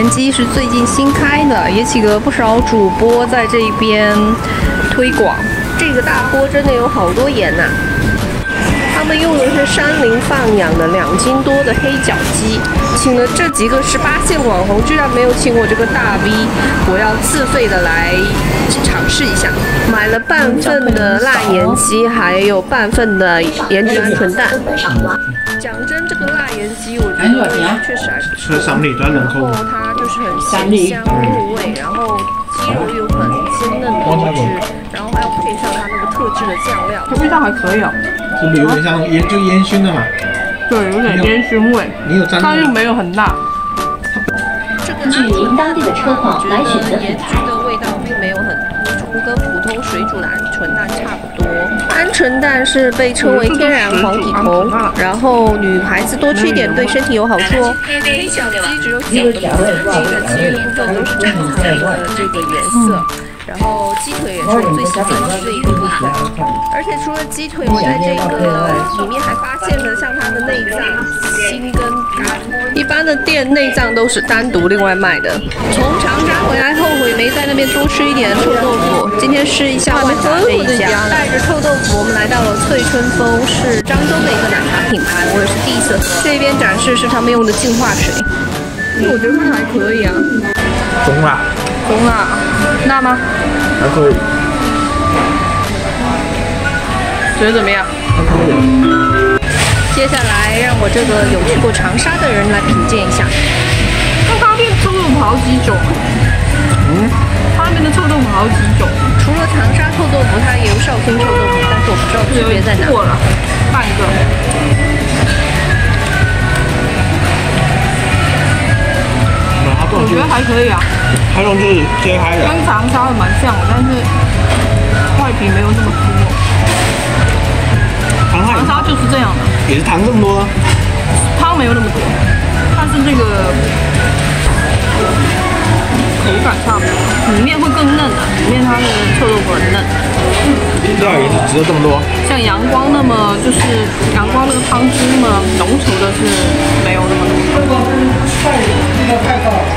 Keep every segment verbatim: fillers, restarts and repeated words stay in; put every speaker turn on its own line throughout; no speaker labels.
盐鸡是最近新开的，也请了不少主播在这边推广。这个大锅真的有好多盐呐、啊！他们用的是山林放养的两斤多的黑脚鸡，请了这几个十八线网红，居然没有请我这个大 V， 我要自费的来尝试一下。买了半份的辣盐鸡，还有半份的盐焗鹌鹑蛋。讲真，这个辣盐鸡我觉得确实还不错。然后它就是很咸香入味，然后鸡肉又很鲜嫩多汁，然后还要配上它那个特制的酱料，
味道还可以啊。
是不是有点像烟就烟熏的嘛？
对，有点烟熏味。
你有沾？
但又没有很辣。
这个据您当地的车况来选择盐焗的味道并没有很突出，跟普通水煮的鹌鹑蛋差不多。鹌鹑蛋是被称为天然黄体头，然后女孩子多吃一点对身体有好处哦。黑小鸡只有小的部分，这个鸡肉部分都是正常的这个颜色。然后鸡腿也是我最喜欢的这一个部分，而且除了鸡腿，我在这个里面还发现了像它的内脏、心跟肝。一般的店内脏都是单独另外卖的。从长沙回来后悔没在那边多吃一点臭豆腐，今天试一下万达这一家。带着臭豆腐，我们来到了翠春风，是漳州的一个奶茶品牌，我也是第一次喝。这边展示是他们用的净化水，我觉得还可以啊。
中辣。
中辣，辣吗？
还可以。
觉得怎么样？
还可以。
接下来让我这个有去过长沙的人来品鉴一下。
那他那边臭豆腐好几种。嗯。他那边的臭豆腐好几种，
除了长沙臭豆腐，它也有绍兴臭豆腐，但是我不知道区别在哪。
过了，半个。我觉得还可以啊。
它肉是切开的，
跟长沙的蛮像的，但是外皮没有那么粗。长沙就是这样的，
也是糖这么多，
汤没有那么多，但是那个口感差不多，里面会更嫩的，里面它的臭豆腐很嫩。
料也是值得这么多。
像阳光那么就是阳光那个汤汁那么浓稠的是没有那么多。太高了。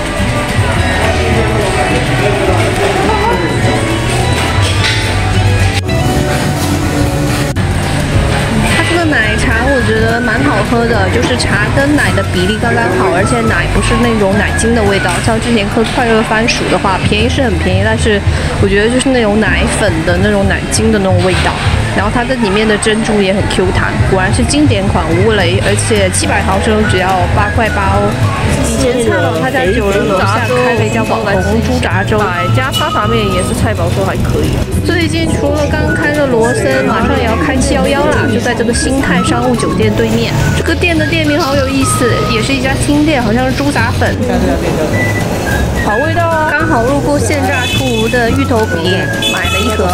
它这个奶茶我觉得蛮好喝的，就是茶跟奶的比例刚刚好，而且奶不是那种奶精的味道。像之前喝快乐番薯的话，便宜是很便宜，但是我觉得就是那种奶粉的那种奶精的那种味道。然后它的里面的珍珠也很 Q 弹，果然是经典款无雷，而且七百毫升只要八块八哦。以前蔡老他家九楼楼下开了一家网红猪杂粥，加沙茶面也是菜宝说还可以。最近除了刚开的罗森，马上也要开七一一啦，就在这个新泰商务酒店对面。这个店的店名好有意思，也是一家新店，好像是猪杂粉。好味道哦！刚好路过现榨出炉的芋头饼，买了一盒。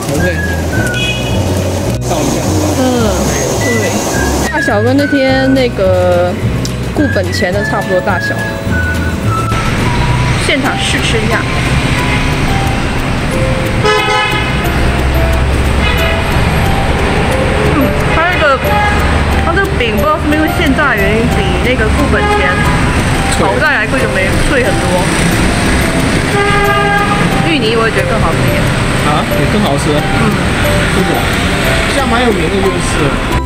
嗯，对，大小跟那天那个顾本钱的差不多大小。现场试吃一下。嗯，它那个它这个饼不知道是不是因为现炸的原因，比那个顾本钱炒出来会就没脆很多。芋泥我也觉得更好吃一点。
啊，也更好吃。嗯，是的，这样蛮有名的就是。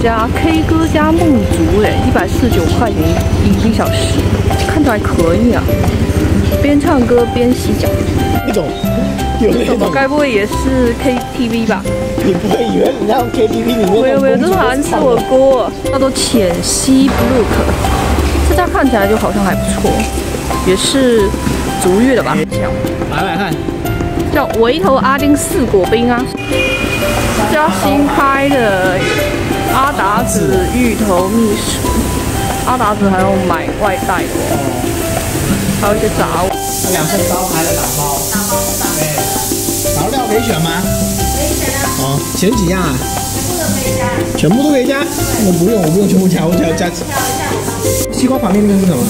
加 K 歌加梦族哎，一百四十九块钱一一小时，看着还可以啊。边唱歌边洗脚。
那种有那种，
该不会也是 K T V 吧？
你不会以为人家 K T V 里面？
没有没有，这是韩式火锅，叫做浅溪 Brook。这家看起来就好像还不错，也是足浴的吧？
来来看。
叫围头阿丁四果冰啊，这家新开的阿达子芋头蜜薯，阿达子还要买外带的哦，还有一些杂物。
两份招牌的打包，打包的。对。调料可以选吗？可以选啊。哦，选几样啊？全部都可以加。全部都可以加？我不用，我不用全部加，我只要加。西瓜旁边那个是什么？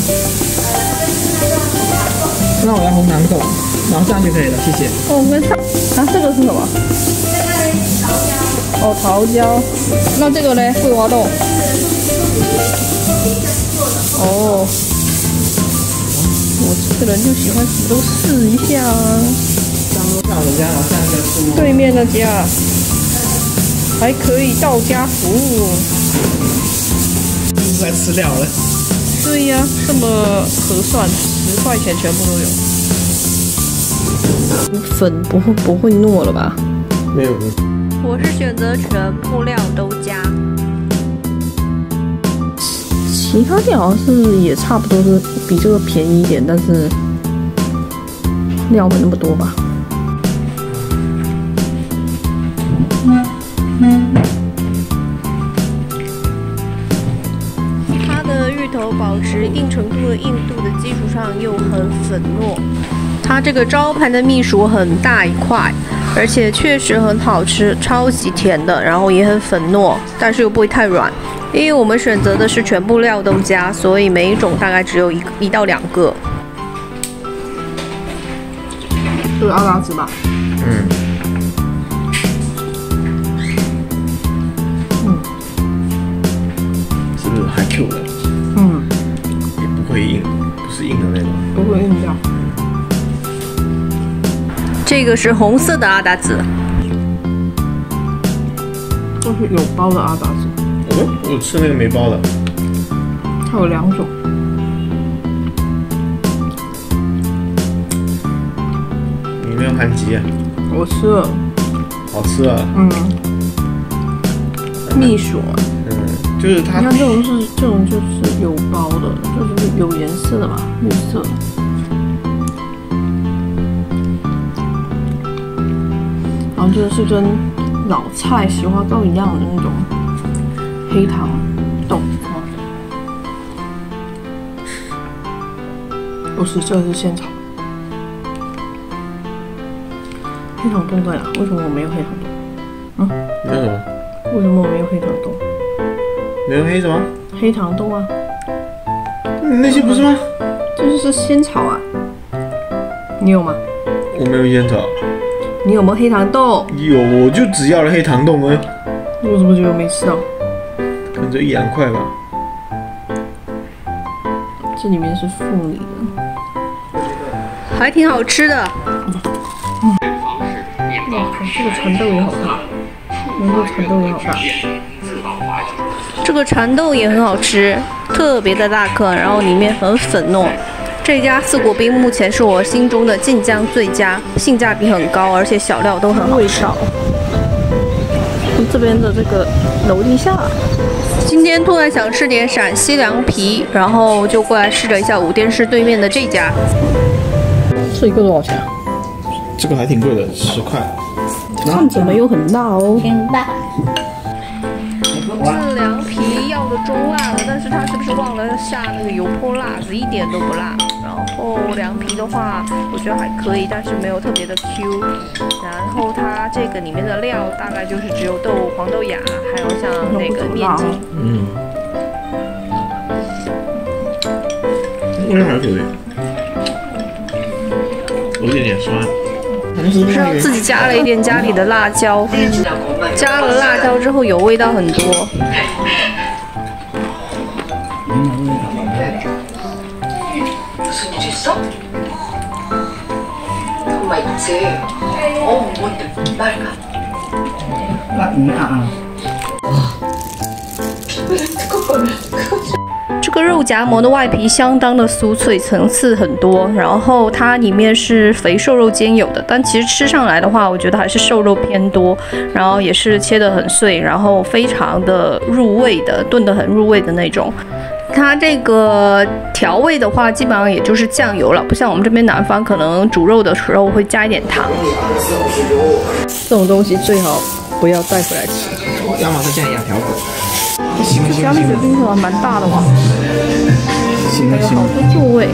那我要红糖豆。然后这样就可以了，谢谢。
哦，我们啊，这个是什么？这个是桃胶。哦，桃胶。那这个呢？桂花豆。哦。
我这个人就喜欢什么都试一下啊。
像我们家好像那个是
对面那家还可以到家服务。
又在吃料了。
对呀、啊，这么合算，十块钱全部都有。粉不会不会糯了吧？
没有。
我是选择全部料都加。
其他店好像是也差不多，是比这个便宜一点，但是料没那么多吧。
它的芋头保持一定程度的硬度的基础上又很粉糯。它这个招牌的蜜薯很大一块，而且确实很好吃，超级甜的，然后也很粉糯，但是又不会太软。因为我们选择的是全部料都加，所以每一种大概只有一一到两个。
这个阿达子吧？
嗯。
嗯。
是不是还 Q 的？
嗯。
也不会硬，不是硬的那种。
不会硬掉。
这个是红色的阿达子。
这是有包的阿达子。
哦，我吃那个没包的。
它有两种。
有没有含吉啊？
我吃了。
好吃啊。
嗯。蜜薯啊。
嗯，就是它。
你看这种是这种就是有包的，就是有颜色的嘛，绿色。然后这个是跟老菜石花糕一样的那种黑糖冻。不是，这个是现炒。黑糖冻在哪？为什么我没有黑糖冻？嗯？
没有什么？
为什么我没有黑糖冻？
没有黑什么？
黑糖冻啊。
嗯，那些不是吗？
这就是仙草啊。你有吗？
我没有仙草。
你有没有黑糖冻？
有，我就只要了黑糖冻哎。
我怎么觉得没吃到？
可能就一两块吧。
这里面是凤梨的，
还挺好吃的。
嗯。哇，这个蚕豆也好大，这个蚕豆也好大。
这个蚕豆也很好吃，特别的大颗，然后里面很粉糯。这家四果冰目前是我心中的晋江最佳，性价比很高，而且小料都很好吃。
这边的这个楼梯下，
今天突然想吃点陕西凉皮，然后就过来试了一下五电视对面的这家。
这一个多少钱啊？
这个还挺贵的，十块。
看着没有很辣哦。
挺大。
这凉皮要的中辣了，但是他是不是忘了下那个油泼辣子，一点都不辣。然后凉皮的话，我觉得还可以，但是没有特别的 Q。然后它这个里面的料大概就是只有豆黄豆芽，还有像那个面筋。
嗯。味道还可以，有一点点酸。
是要自己加了一点家里的辣椒，加了辣椒之后有味道很多。这个肉夹馍的外皮相当的酥脆，层次很多，然后它里面是肥瘦肉兼有的，但其实吃上来的话，我觉得还是瘦肉偏多，然后也是切得很碎，然后非常的入味的，炖得很入味的那种。它这个调味的话，基本上也就是酱油了，不像我们这边南方可能煮肉的时候会加一点糖。
这种东西最好不要带回来吃。
要么是酱牙条狗。
这家里的冰盒蛮大的哇，
还
有好多座位。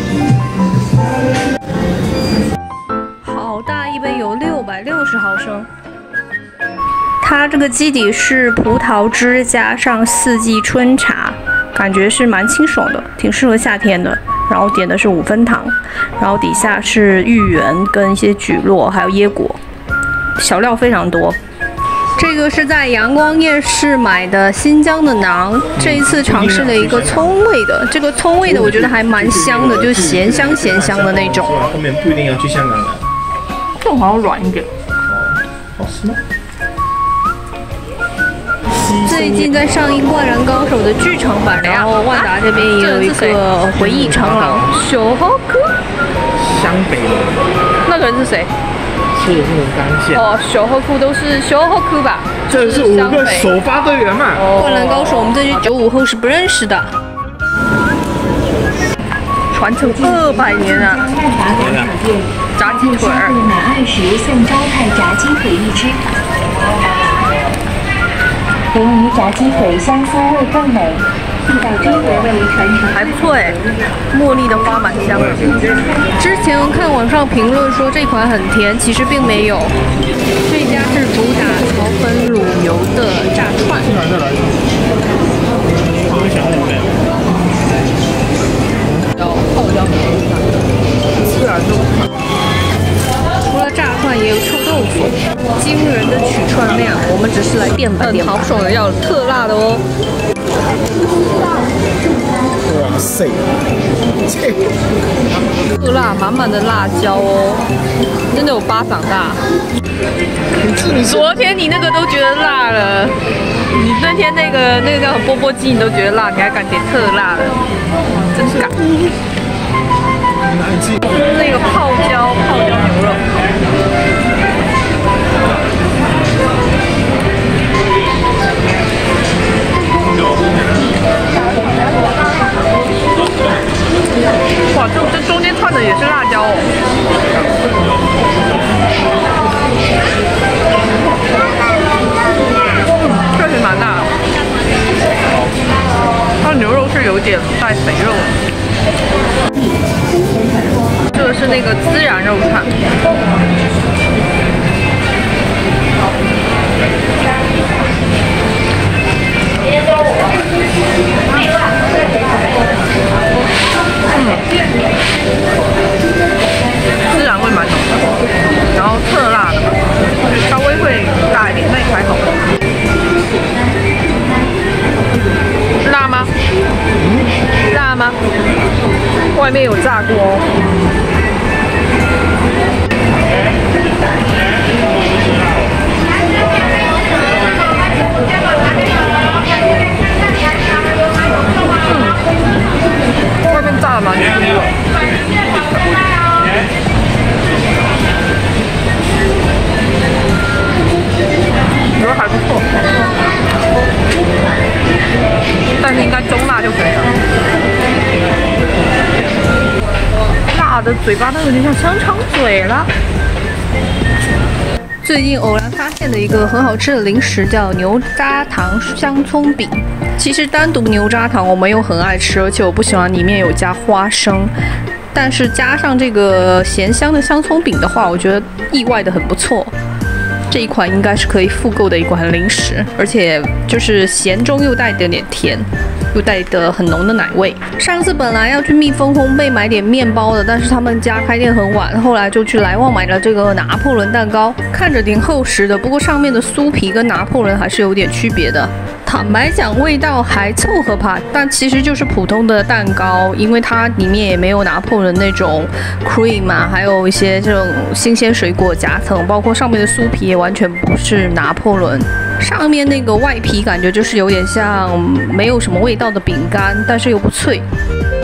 好大一杯，有六百六十毫升。它这个基底是葡萄汁加上四季春茶，感觉是蛮清爽的，挺适合夏天的。然后点的是五分糖，然后底下是芋圆跟一些蒟蒻，还有椰果，小料非常多。 这个是在阳光夜市买的新疆的馕，这一次尝试了一个葱味的，这个葱味的我觉得还蛮香的，就是咸香咸香的那种。
后面不一定要去香港了。
这种好像软一点。
好吃吗？
最近在上映《灌篮高手》的剧场版，然后万达这边也有一个回忆长廊。小豪哥，
湘北人。
那个人是谁？
是那种单线。
哦，小豪库都是小豪库吧？
这是五个首发队员嘛。
哦，灌篮高手，我们这些九五后是不认识的。传承二百年啊！炸鸡腿儿。
满二十送招牌炸鸡腿一只。鲱鱼炸鸡腿香酥味更美，地道中国味传承。
还不错哎，茉莉的花蛮香的。之前看网上评论说这款很甜，其实并没有。这家是主打草本卤油的炸串。有泡椒牛肉串，自然肉串。除了炸串，也有臭豆腐，惊人的取串量。我们只是来垫吧垫吧。豪爽的要有特辣的哦。
哇塞，
特辣满满的辣椒哦，真的有巴掌大。昨天你那个都觉得辣了，你那天那个那个叫钵钵鸡你都觉得辣，你还敢点特辣的，真敢。那个泡椒泡椒牛肉。哇，这这中间串的也是辣椒哦。确实蛮辣的。它牛肉是有点带肥肉的。这个是那个孜然肉串。孜然味蛮浓的，然后特辣的，稍微会大一点，那还好。辣吗？辣吗？外面有炸过哦。外面炸的蛮香的，我觉得还不错，但是应该中辣就可以了。辣的嘴巴都有点像香肠嘴了。最近偶然发现的一个很好吃的零食叫牛轧糖香葱饼。其实单独牛轧糖我没有很爱吃，而且我不喜欢里面有加花生。但是加上这个咸香的香葱饼的话，我觉得意外的很不错。这一款应该是可以复购的一款零食，而且就是咸中又带点点甜。又带的很浓的奶味。上次本来要去蜜蜂烘焙买点面包的，但是他们家开店很晚，后来就去来旺买了这个拿破仑蛋糕，看着挺厚实的，不过上面的酥皮跟拿破仑还是有点区别的。坦白讲，味道还凑合吧，但其实就是普通的蛋糕，因为它里面也没有拿破仑那种 cream 啊，还有一些这种新鲜水果夹层，包括上面的酥皮也完全不是拿破仑。上面那个外皮感觉就是有点像没有什么味道的饼干，但是又不脆。